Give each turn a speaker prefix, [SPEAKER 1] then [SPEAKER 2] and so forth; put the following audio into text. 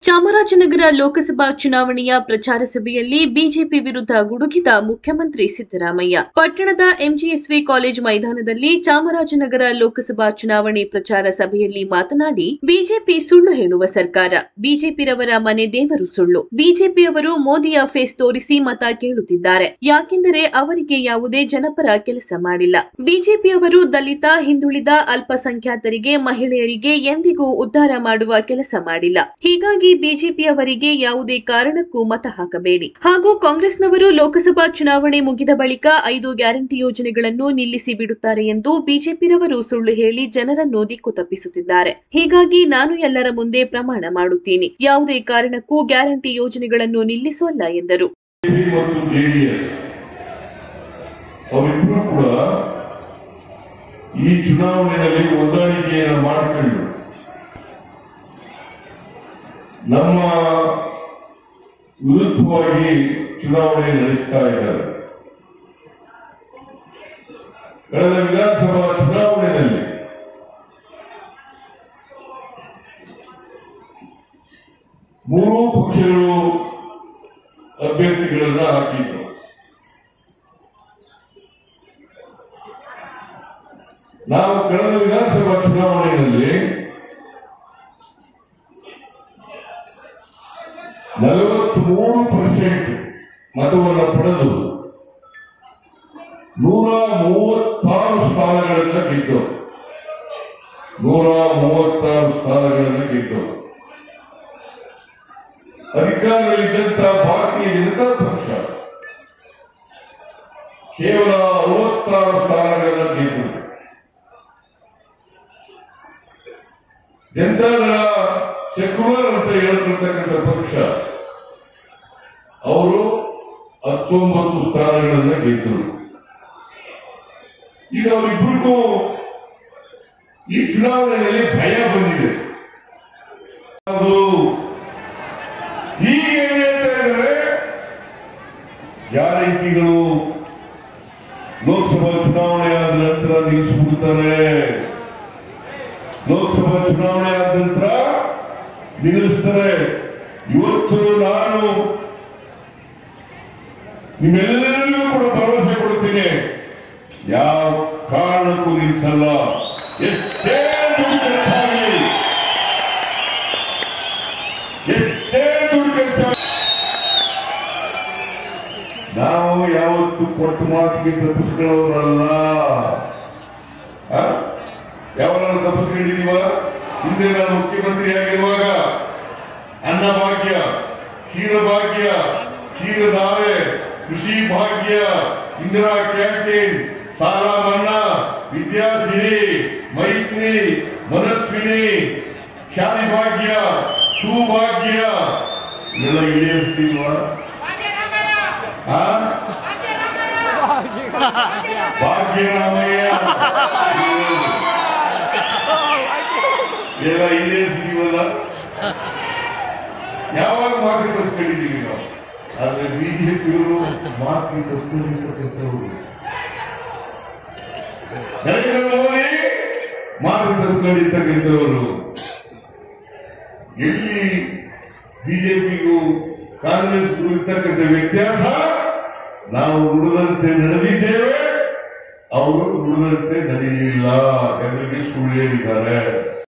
[SPEAKER 1] ಚಾಮರಾಜನಗರ ಲೋಕಸಭಾ ಚುನಾವಣೆಯ ಪ್ರಚಾರ ಸಭೆಯಲ್ಲಿ ಬಿಜೆಪಿ ವಿರುದ್ಧ ಗುಡುಗಿದ ಮುಖ್ಯಮಂತ್ರಿ ಸಿದ್ದರಾಮಯ್ಯ. ಪಟ್ಟಣದ ಎಂಜಿಎಸ್ವಿ ಕಾಲೇಜು ಮೈದಾನದಲ್ಲಿ ಚಾಮರಾಜನಗರ ಲೋಕಸಭಾ ಚುನಾವಣೆ ಪ್ರಚಾರ ಸಭೆಯಲ್ಲಿ ಮಾತನಾಡಿ, ಬಿಜೆಪಿ ಸುಳ್ಳು ಹೇಳುವ ಸರ್ಕಾರ, ಬಿಜೆಪಿರವರ ಮನೆ ದೇವರು ಸುಳ್ಳು. ಬಿಜೆಪಿಯವರು ಮೋದಿಯ ಫೇಸ್ ತೋರಿಸಿ ಮತ ಕೇಳುತ್ತಿದ್ದಾರೆ. ಯಾಕೆಂದರೆ ಅವರಿಗೆ ಯಾವುದೇ ಜನಪರ ಕೆಲಸ ಮಾಡಿಲ್ಲ. ಬಿಜೆಪಿಯವರು ದಲಿತ, ಹಿಂದುಳಿದ, ಅಲ್ಪಸಂಖ್ಯಾತರಿಗೆ, ಮಹಿಳೆಯರಿಗೆ ಎಂದಿಗೂ ಉದ್ಧಾರ ಮಾಡುವ ಕೆಲಸ ಮಾಡಿಲ್ಲ. ಹೀಗಾಗಿ ಬಿಜೆಪಿಯವರಿಗೆ ಯಾವುದೇ ಕಾರಣಕ್ಕೂ ಮತ ಹಾಕಬೇಡಿ. ಹಾಗೂ ಕಾಂಗ್ರೆಸ್ನವರು ಲೋಕಸಭಾ ಚುನಾವಣೆ ಮುಗಿದ ಬಳಿಕ 5 ಗ್ಯಾರಂಟಿ ಯೋಜನೆಗಳನ್ನು ನಿಲ್ಲಿಸಿ ಬಿಡುತ್ತಾರೆ ಎಂದು ಬಿಜೆಪಿರವರು ಸುಳ್ಳು ಹೇಳಿ ಜನರನ್ನು ದಿಕ್ಕು ತಪ್ಪಿಸುತ್ತಿದ್ದಾರೆ. ಹೀಗಾಗಿ ನಾನು ಎಲ್ಲರ ಮುಂದೆ ಪ್ರಮಾಣ ಮಾಡುತ್ತೀನಿ, ಯಾವುದೇ ಕಾರಣಕ್ಕೂ ಗ್ಯಾರಂಟಿ ಯೋಜನೆಗಳನ್ನು ನಿಲ್ಲಿಸೋಲ್ಲ ಎಂದರು.
[SPEAKER 2] ಈ ಚುನಾವಣೆಯಲ್ಲಿ ಹೊಂದಾಣಿಕೆಯನ್ನು ಮಾಡಿಕೊಂಡು ನಮ್ಮ ವಿರುದ್ಧವಾಗಿ ಚುನಾವಣೆ ನಡೆಸ್ತಾ ಇದ್ದಾರೆ. ಕಳೆದ ವಿಧಾನಸಭಾ ಚುನಾವಣೆಯಲ್ಲಿ ಮೂರೂ ಪಕ್ಷಗಳು ಅಭ್ಯರ್ಥಿಗಳನ್ನು ಹಾಕಿದ್ರು. ನಾವು ಕಳೆದ ವಿಧಾನಸಭಾ ಚುನಾವಣೆಯಲ್ಲಿ 43% ಮತವನ್ನು ಪಡೆದು 136 ಸ್ಥಾನಗಳನ್ನು ಗೆದ್ದು 136 ಸ್ಥಾನಗಳನ್ನು ಗೆದ್ದು ಅಧಿಕಾರದಲ್ಲಿದ್ದಂಥ ಭಾರತೀಯ ಜನತಾ ಪಕ್ಷ ಕೇವಲ 66 ಸ್ಥಾನಗಳನ್ನು ಗೆದ್ದು ಜನತಾದಳ ಸೆಕ್ಯುಲರ್ ಅಂತ ಹೇಳ್ತಿರ್ತಕ್ಕಂಥ ಪಕ್ಷ ಅವರು 19 ಸ್ಥಾನಗಳನ್ನು ಗೆದ್ದರು. ಈಗ ಅವರಿಬ್ಬರಿಗೂ ಈ ಚುನಾವಣೆಯಲ್ಲಿ ಭಯ ಬಂದಿದೆ. ಈಗ ಏನ್ ಹೇಳ್ತಾ ಇದ್ದಾರೆ, ಗ್ಯಾರಂಟಿಗಳು ಲೋಕಸಭಾ ಚುನಾವಣೆ ಆದ ನಂತರ ನಿಲ್ಲಿಸ್ಬಿಡ್ತಾರೆ, ಲೋಕಸಭಾ ಚುನಾವಣೆ ಆದ ನಂತರ ನಿಲ್ಲಿಸ್ತಾರೆ. ಇವತ್ತು ನಾನು ನಿಮ್ಮೆಲ್ಲರಿಗೂ ಕೂಡ ಭರವಸೆ ಕೊಡ್ತೀನಿ, ಯಾವ ಕಾರಣಕ್ಕೂ ನಿಲ್ಲಿಸಲ್ಲ. ಎಷ್ಟೇ ದುಡ್ಡು ಖರ್ಚಾಗಲಿ, ಎಷ್ಟೇ ದುಡ್ಡು ಖರ್ಚಾಗಲಿ, ನಾವು ಯಾವತ್ತು ಕೊಟ್ಟು ಮಾತಿಗೆ ತಪ್ಪಿಸ್ಕೊಳ್ಳೋರಲ್ಲ. ಯಾವನ್ನ ತಪ್ಪಿಸ್ಕೊಂಡಿದೀವ? ಹಿಂದೆ ನಾನು ಮುಖ್ಯಮಂತ್ರಿ ಆಗಿರುವಾಗ ಅನ್ನಭಾಗ್ಯ, ಕ್ಷೀರಭಾಗ್ಯ, ಕ್ಷೀರಧಾರೆ, ಕೃಷಿ ಭಾಗ್ಯ, ಇಂದಿರಾ ಕ್ಯಾಂಟೀನ್, ಸಾಲ ಮನ್ನಾ, ವಿದ್ಯಾಸಿರಿ, ಮೈತ್ರಿ, ಮನಸ್ವಿನಿ, ಶಾದಿ ಭಾಗ್ಯ, ಸುಭಾಗ್ಯ ಎಲ್ಲ ಈಡೇರಿಸ್ತೀಲ್ವಾ? ಭಾಗ್ಯರಾಮಯ್ಯ ಎಲ್ಲ ಈಡೇರಿಸ್ತೀವಲ್ಲ. ಯಾವಾಗ ಮಾತು ತಪ್ಪಿದ್ದೀವಿ ನಾವು? ಆದ್ರೆ ಬಿಜೆಪಿಯವರು ಮಾತು ತಪ್ಪಿರ್ತಕ್ಕಂಥವ್ರು, ನರೇಂದ್ರ ಮೋದಿ ಮಾತು ತಪ್ಪಿರ್ತಕ್ಕಂಥವರು. ಎಲ್ಲಿ ಬಿಜೆಪಿಗೂ ಕಾಂಗ್ರೆಸ್ಗೂ ಇರ್ತಕ್ಕಂಥ ವ್ಯತ್ಯಾಸ, ನಾವು ನುಡಿದಂತೆ ನಡೆದಿದ್ದೇವೆ, ಅವರು ನುಡಿದಂತೆ ನಡೆಯಲಿಲ್ಲ. ಎಲ್ಲರಿಗೆ ಸುಳ್ಳು ಹೇಳಿದ್ದಾರೆ.